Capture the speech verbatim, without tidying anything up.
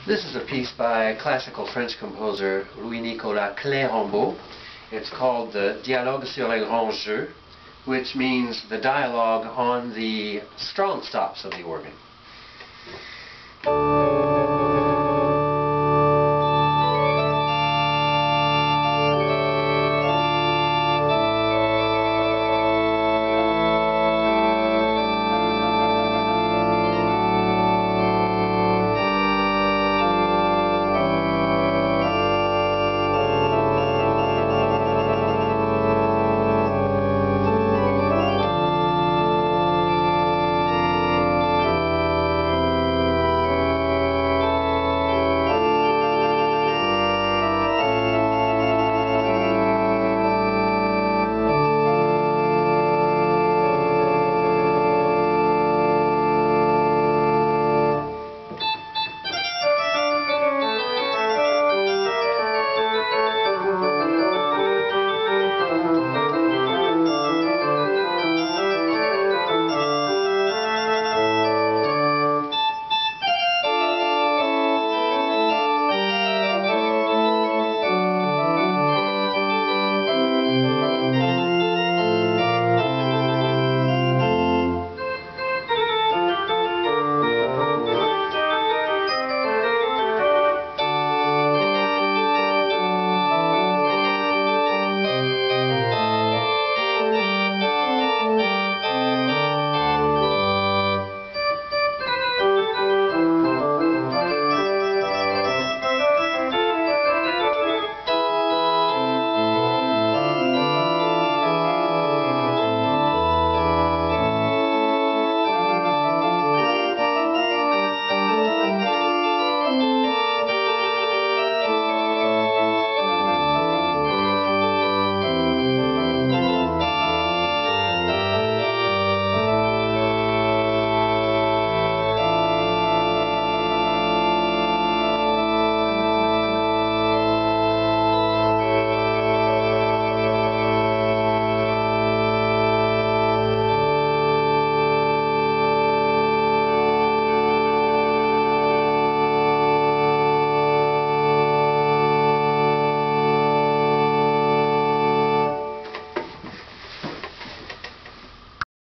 This is a piece by classical French composer Louis-Nicolas Clérambault. It's called the Dialogue sur les grands jeux, which means the dialogue on the strong stops of the organ.